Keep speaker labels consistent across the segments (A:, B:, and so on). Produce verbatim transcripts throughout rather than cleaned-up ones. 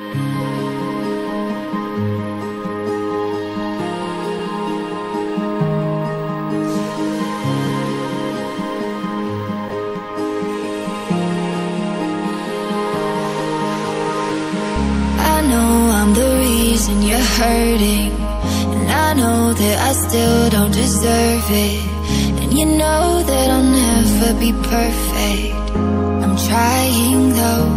A: You're hurting, and I know that I still don't deserve it, and you know that I'll never be perfect. I'm trying though.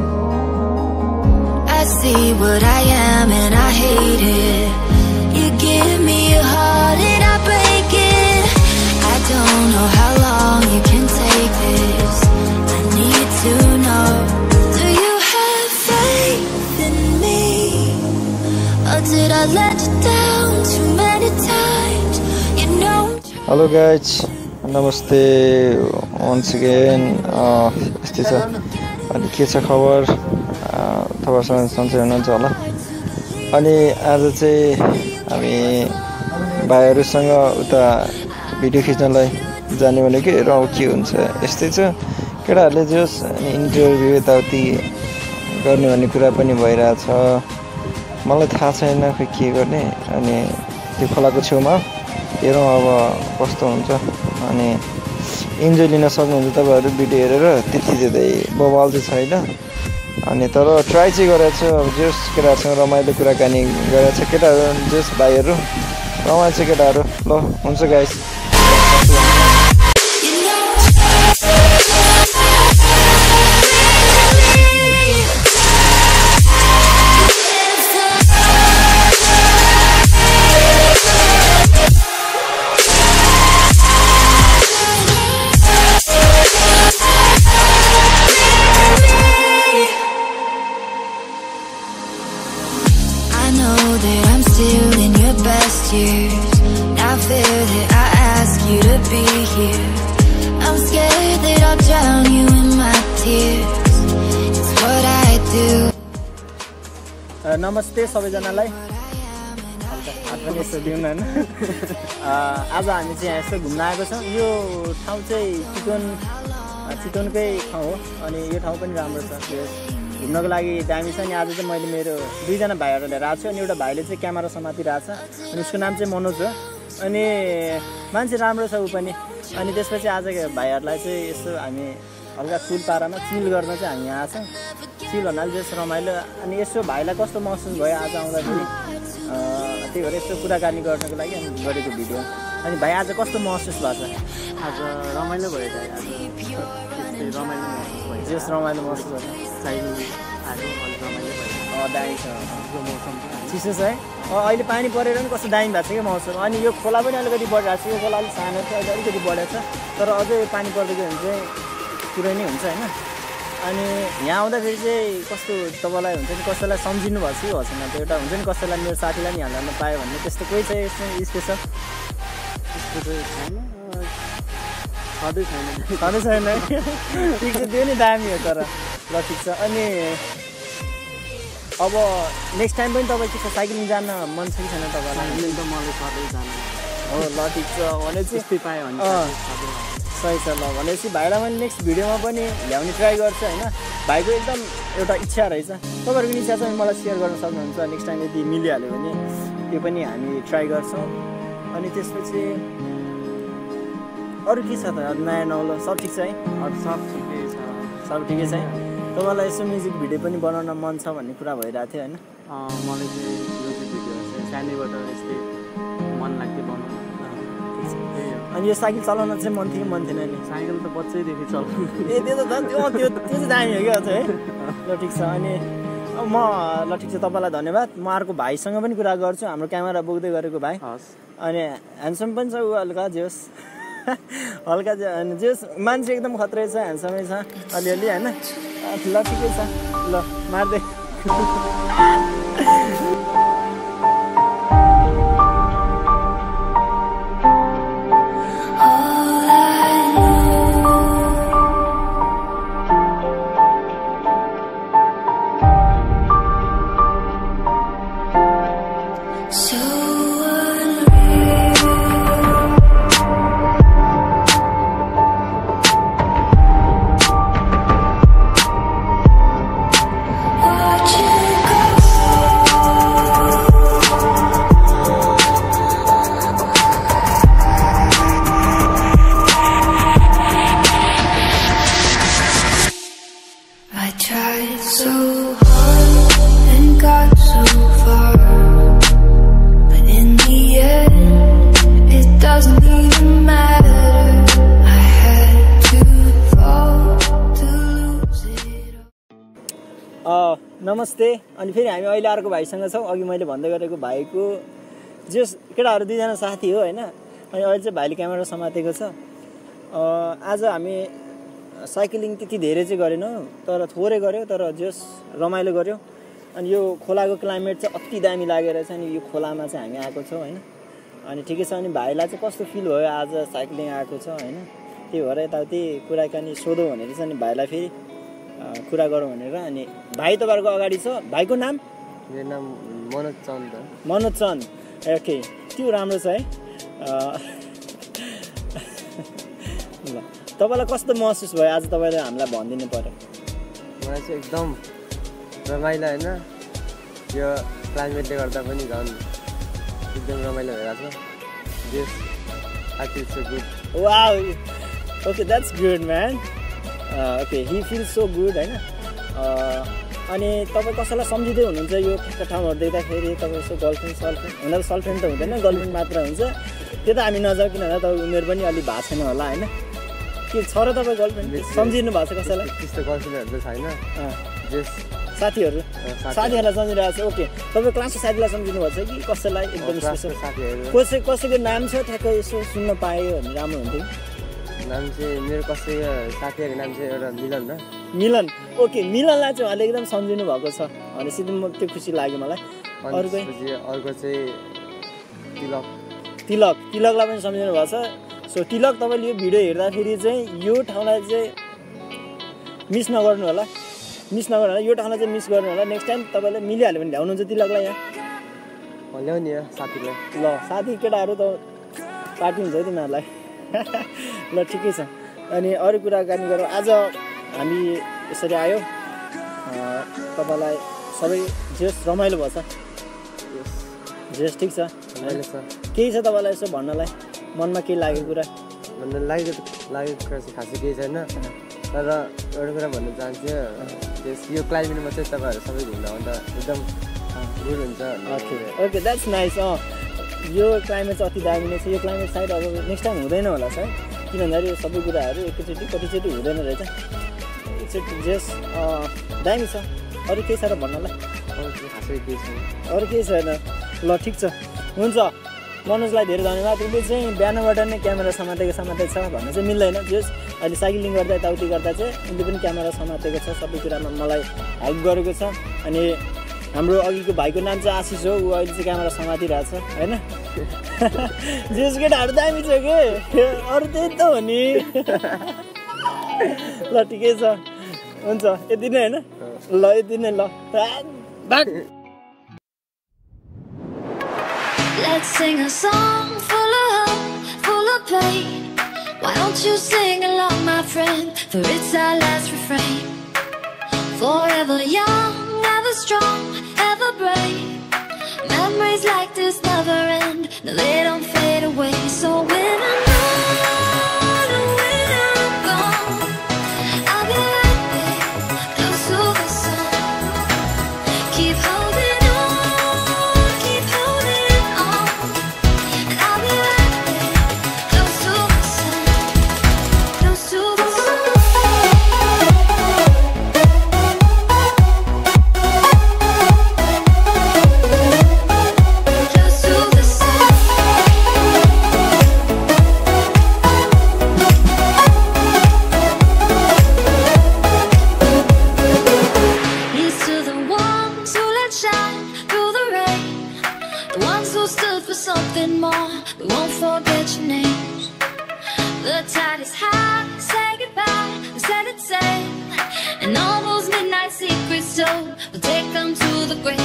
A: I see what I am and I hate it. You give me your heart and I break it. I don't know how long you can take this. I need to know, do you have faith in me? Or did I let you down too many times? You know.
B: Hello guys, namaste once again. यस्तै छ अनि के छ खबर तपाईहरुसँग सन्चै हुनुहुन्छ होला। अनि आज चाहिँ हामी भाइहरुसँग उता भिडियो खिच्नलाई जाने भनेको र के हुन्छ यस्तै छ। केटाहरुले जस इन्टरभ्यु यताउति गर्ने भन्ने कुरा पनि भइरहेछ। मलाई थाहा छैन खै के गर्ने। अनि त्यो खोलाको छेउमा हेरौँ अब कस्तो हुन्छ। अनि इन्जोय लिन सक्नुहुन्छ तपाईहरु भिडियो हेरेर। त्यति धेरै बवाल चाहिँ छैन। अनि तर ट्राई चाहिँ गरेको छु। अब जस केटाहरुसँग रमाइलो कुराकानी गरेको छ। केटाहरु जस भाइहरु रमाइलो छ केटाहरु। ल हुन्छ guys.
A: Years. I fear that I ask you to be here. I'm scared that I'll drown you in my tears. It's what I do.
C: नमस्ते सबैजनालाई। हात पनि यसो दिउँ न। आज हामी चाहिँ यहाँ यसो घुम्न आएको छौँ। यो ठाउँ चाहिँ चितवन चितवनकै ठाउँ हो। अनि यो ठाउँ पनि राम्रो छ। घुम्नको लागि दामी छ। अनि आज चाहिँ मैले मेरो दुईजना भाइहरू लिएर आएको छु। अनि एउटा भाइले चाहिँ क्यामेरा समातिरहेको छ। अनि उसको नाम चाहिँ मनोज हो। अनि मान्छे राम्रो छ ऊ पनि। अनि त्यसपछि आज भाइहरूलाई चाहिँ यसो हामी हल्का फुल पारामा चिल गर्न चाहिँ हामी यहाँ आछौँ। चिल भन्नाले चाहिँ रमाइलो। अनि यसो भाइलाई कस्तो महसुस भयो आज आउँदाखेरि त्यही भएर यसो कुराकानी गर्नको लागि हामी गरेको भिडियो। अनि भाइ आज कस्तो महसुस भएको छ?
D: आज रमाइलो भयो दाइ। आज रमाइलो भयो।
C: जस रमाइलो महसुस भयो।
D: साइकल आयो अलिक रमाइलो भयो।
C: दामी छ
D: मौसम
C: चिसो छ है। अहिले पानी परेर पनि कस्तो दामी भएको छ क्या मौसम। अनि यो खोला पनि अलिकति बढिरहेको छ। यो खोला अलिक सानो थियो, अहिले अलिकति बढेको छ। तर अझै पानी पर्दै गयो भने चाहिँ पुरै नै हुन्छ होइन। अनि यहाँ आउँदाखेरि चाहिँ कस्तो तपाईँलाई हुन्छ नि कसैलाई सम्झिनु भएको छ कि भएको छैन? त्यो एउटा हुन्छ नि कसैलाई मेरो साथीलाई नि हाल्न पायो भन्ने त्यस्तो कोही चाहिँ यसमा स्पेसल
D: त्यस्तो चाहिँ छैन। सधैँ छैन
C: सधैँ छैन है। ठिक छ त्यो नि दामी हो। तर ल ठिक छ। अनि अब नेक्स्ट टाइम पनि तपाईँ के छ साइक्लिङ जान मन छ कि छैन तपाईँलाई?
D: साइक्लिङ त मलाई सधैँ जानु
C: हो। ल ठिक छ भनेपछि
D: त्यस्तै पायो भने
C: सही छ। ल भनेपछि भाइलाई मैले नेक्स्ट भिडियोमा पनि ल्याउने ट्राई गर्छु होइन। भाइको एकदम एउटा इच्छा रहेछ। तपाईँहरूको पनि इच्छा छ भने मलाई सेयर गर्न सक्नुहुन्छ। नेक्स्ट टाइम यदि मिलिहाल्यो भने त्यो पनि हामी ट्राई गर्छौँ। अनि त्यसपछि अरू के छ त? नयाँ नौलो सब ठिक छ है?
D: अरू सब ठिकै छ।
C: सब ठिकै छ है? तपाईँलाई यसो म्युजिक भिडियो पनि बनाउन मन छ भन्ने कुरा भइरहेको थियो होइन?
D: मलाई चाहिँ म्युजिक भिडियोहरू चाहिँ सानैबाट यस्तै मन लाग्थ्यो बनाउनु।
C: अनि यो साइकल चलाउन चाहिँ मन थियो कि मन थिएन नि?
D: साइकल त बच्चैदेखि चलाउनु।
C: ए त्यो त झन् त्यो त्यो त्यो चाहिँ दामी हो क्या अझ है। ल ठिक छ। अनि म ल ठिक छ तपाईँलाई धन्यवाद। म अर्को भाइसँग पनि कुरा गर्छु। हाम्रो क्यामेरा बोक्दै गरेको भाइ।
D: हस्। अनि
C: ह्यान्डसम पनि छ ऊ हल्का जेस हल्का अनि जेस मान्छे एकदम खत्रै छ। ह्यान्डसमै छ अलिअलि होइन। ल ठिकै छ। ल मार्दै
A: watch it go. so hard and got so far, but in the end it doesn't even matter. I had to fall to lose it all.
C: नमस्ते। अनि फेरि हामी अहिले अर्को भाइसँग छौँ। अघि मैले भन्दै गरेको भाइको जो केटाहरू दुईजना साथी हो होइन। अनि अहिले चाहिँ भाइले क्यामेरा समातेको छ। आज हामी साइक्लिङ त्यति धेरै चाहिँ गरेनौँ, तर थोरै गऱ्यो, तर जस रमाइलो गऱ्यो। अनि यो खोलाको क्लाइमेट चाहिँ अति दामी लागेर चाहिँ अनि यो खोलामा चाहिँ हामी आएको छौँ होइन। अनि ठिकै छ। अनि भाइलाई चाहिँ कस्तो फिल भयो आज साइक्लिङ आएको छ होइन। त्यही भएर यताउति कुराकानी सोधौँ भनेर चाहिँ अनि भाइलाई फेरि कुरा गरौँ भनेर। अनि भाइ तपाईँहरूको अगाडि छ। भाइको नाम?
D: मेरो नाम मनोज चन्द।
C: मनोज चन्द, ओके, त्यो राम्रो छ है। ल तपाईँलाई कस्तो महसुस भयो आज? तपाईँले हामीलाई भनिदिनु पर्यो।
D: मलाई चाहिँ एकदम रमाइलो होइन, यो क्लाइमेटले गर्दा पनि झन् एकदम रमाइलो भइरहेको छ। This I feel so good.
C: Wow, okay, that's good man. Okay, he feel so good होइन। अनि तपाईँ कसैलाई सम्झिँदै हुनुहुन्छ यो ठ्याक्क ठाउँहरू देख्दाखेरि? तपाईँ यसो गर्लफ्रेन्ड सर्लफ्रेन्ड हुन त सर्लफ्रेन्ड त हुँदैन, गर्लफ्रेन्ड मात्र हुन्छ। त्यो त हामी नजाउँ, किनभने तपाईँ उमेर पनि अलिक भएको छैन होला होइन। के छ र तपाईँ गर्लफ्रेन्ड सम्झिनु भएको छ कसैलाई?
D: त्यस्तो गर्लफ्रेन्डहरू त छैन, जस
C: साथीहरू साथीहरूलाई सम्झिरहेको छ। ओके, तपाईँ क्लासको साथीलाई सम्झिनु भएको छ कि कसैलाई एकदम स्पेसल
D: साथीहरू?
C: कसै कसैको नाम छ ठ्याक्क यसो सुन्न पायो भने राम्रो हुन्थ्यो।
D: नाम चाहिँ मेरो कसैको साथीहरूको नाम चाहिँ एउटा मिलन हो।
C: मिलन, ओके, मिलनलाई चाहिँ उहाँले एकदम सम्झिनु भएको छ भनेपछि म त्यो खुसी लाग्यो मलाई। अर्को
D: अर्को चाहिँ तिलक।
C: तिलक तिलकलाई पनि सम्झिनु भएको छ। सो तिलक, तपाईँले यो भिडियो हेर्दाखेरि चाहिँ यो ठाउँलाई चाहिँ मिस नगर्नु होला, मिस नगर्नु होला, यो ठाउँलाई चाहिँ मिस गर्नु होला। नेक्स्ट टाइम तपाईँले मिलिहाल्यो भने ल्याउनुहुन्छ तिलकलाई यहाँ?
D: ल्याउने साथीलाई।
C: ल साथी केटाहरू त पार्टी हुन्छ है तिमीहरूलाई। ल ठिकै छ। अनि अरू कुराकानी गरौँ। आज हामी यसरी आयो, तपाईँलाई सबै जेस रमाइलो भएछ? जेस ठिक छ,
D: रमाइलो छ।
C: केही छ तपाईँलाई यसो भन्नलाई, मनमा केही लागेको कुरा?
D: भन्नु लागेको लागेको कुरा चाहिँ खासै केही छैन, तर एउटा कुरा भन्न चाहन्छु, त्यस यो क्लाइमेटमा चाहिँ तपाईँहरू सबै घुम्न आउँदा एकदम गुड हुन्छ।
C: Okay okay, that's nice. अँ, यो क्लाइमेट चाहिँ अति दामी नै छ। यो क्लाइमेट सायद अब नेक्स्ट टाइम हुँदैन होला सायद, किन भन्दाखेरि सबै कुराहरू एकैचोटि कतिचोटि हुँदैन रहेछ। एकचोटि जेस दामी छ। अरू केही छ र भन्नलाई?
D: खासै केही छैन,
C: अरू केही छैन। ल ठिक छ, हुन्छ। मनोजलाई धेरै धन्यवाद। उसले चाहिँ बिहानबाट नै क्यामेरा समातेको समातेको छ भन्न चाहिँ मिल्दैन। जस अहिले साइक्लिङ गर्दा यताउति गर्दा चाहिँ उसले पनि क्यामेरा समातेको छ, सबै कुरामा मलाई हेल्प गरेको छ। अनि हाम्रो अघिको भाइको नाम चाहिँ आशिष हो, ऊ अहिले चाहिँ क्यामेरा समातिरहेको छ होइन। जेस केटाहरू दामी छ के, अरू त्यही त हो नि। ल ठिकै छ, हुन्छ, यति नै होइन? ल यति नै। ल
A: Let's sing a song full of hope, full of pain. Why don't you sing along, my friend? For it's our last refrain. Forever young, ever strong, ever brave. Memories like this never end, no, they don't fade away. So when I'm gone, and when I'm gone, I'll be right there, close to the sun. Keep holding on, keep holding on, and I'll be right there, close to the sun, close to the sun. Something more, we won't forget your names. The tide is high, say goodbye, we set it sail. And all those midnight secrets told, we'll take them to the grave.